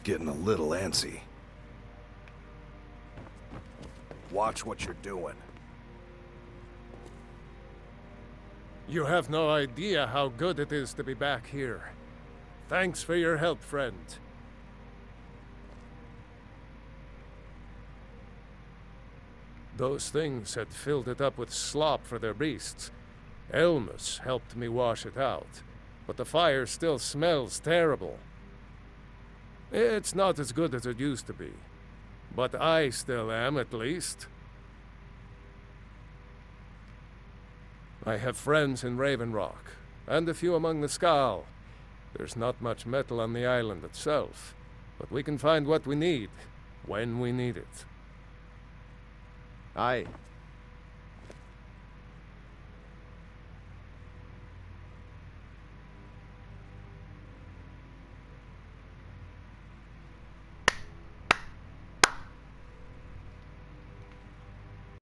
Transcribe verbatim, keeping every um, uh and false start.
getting a little antsy. Watch what you're doing. You have no idea how good it is to be back here. Thanks for your help, friend. Those things had filled it up with slop for their beasts. Elmus helped me wash it out, but the fire still smells terrible. It's not as good as it used to be, but I still am, at least. I have friends in Raven Rock, and a few among the Skal. There's not much metal on the island itself, but we can find what we need, when we need it. Aye,